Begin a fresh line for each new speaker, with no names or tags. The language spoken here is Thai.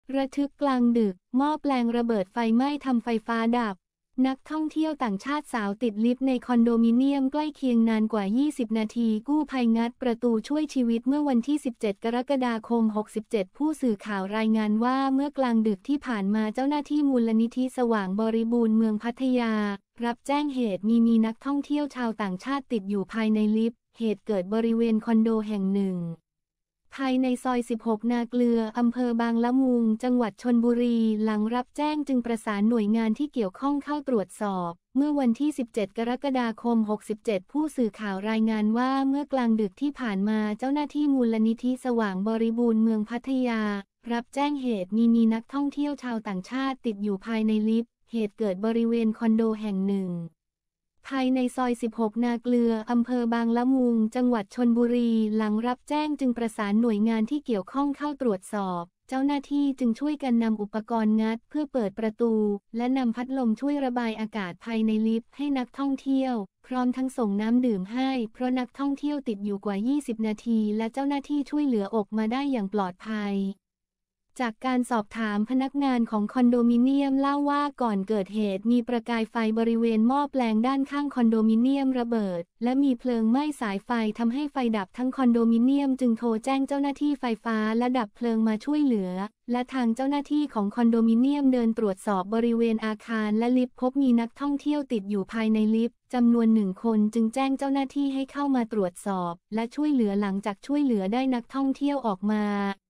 ระทึกกลางดึกหม้อแปลงระเบิดไฟไหม้ทำไฟฟ้าดับนักท่องเที่ยวต่างชาติสาวติดลิฟต์ในคอนโดมิเนียมใกล้เคียงนานกว่า 20 นาทีกู้ภัยงัดประตูช่วยชีวิตเมื่อวันที่ 17 กรกฎาคม 67 ผู้สื่อข่าวรายงานว่าเมื่อกลางดึกที่ผ่านมาเจ้าหน้าที่มูลนิธิสว่างบริบูรณ์เมืองพัทยารับแจ้งเหตุมีนักท่องเที่ยวชาวต่างชาติติดอยู่ภายในลิฟต์เหตุเกิดบริเวณคอนโดแห่งหนึ่งภายในซอย 16 นาเกลือ อำเภอบางละมุง จังหวัดชลบุรี หลังรับแจ้งจึงประสานหน่วยงานที่เกี่ยวข้องเข้าตรวจสอบ เมื่อวันที่ 17 กรกฎาคม 67 ผู้สื่อข่าวรายงานว่าเมื่อกลางดึกที่ผ่านมาเจ้าหน้าที่มูลนิธิสว่างบริบูรณ์เมืองพัทยารับแจ้งเหตุมีนักท่องเที่ยวชาวต่างชาติติดอยู่ภายในลิฟต์ เหตุเกิดบริเวณคอนโดแห่งหนึ่งภายในซอย 16 นาเกลือ อำเภอบางละมุง จังหวัดชลบุรี หลังรับแจ้งจึงประสานหน่วยงานที่เกี่ยวข้องเข้าตรวจสอบ เจ้าหน้าที่จึงช่วยกันนำอุปกรณ์งัดเพื่อเปิดประตู และนำพัดลมช่วยระบายอากาศภายในลิฟต์ให้นักท่องเที่ยว พร้อมทั้งส่งน้ำดื่มให้ เพราะนักท่องเที่ยวติดอยู่กว่า 20 นาที และเจ้าหน้าที่ช่วยเหลือออกมาได้อย่างปลอดภัยจากการสอบถามพนักงานของคอนโดมิเนียมเล่าว่าก่อนเกิดเหตุมีประกายไฟบริเวณหม้อแปลงด้านข้างคอนโดมิเนียมระเบิดและมีเพลิงไหม้สายไฟทำให้ไฟดับทั้งคอนโดมิเนียมจึงโทรแจ้งเจ้าหน้าที่ไฟฟ้าและดับเพลิงมาช่วยเหลือและทางเจ้าหน้าที่ของคอนโดมิเนียมเดินตรวจสอบบริเวณอาคารและลิฟต์พบมีนักท่องเที่ยวติดอยู่ภายในลิฟต์จำนวน1 คนจึงแจ้งเจ้าหน้าที่ให้เข้ามาตรวจสอบและช่วยเหลือหลังจากช่วยเหลือได้นักท่องเที่ยวออกมา